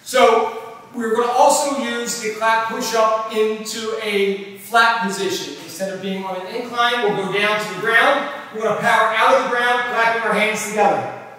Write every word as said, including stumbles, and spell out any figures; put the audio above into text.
So we're going to also use the clap push-up into a flat position. Instead of being on an incline, we'll go down to the ground. We're going to power out of the ground, clapping our hands together.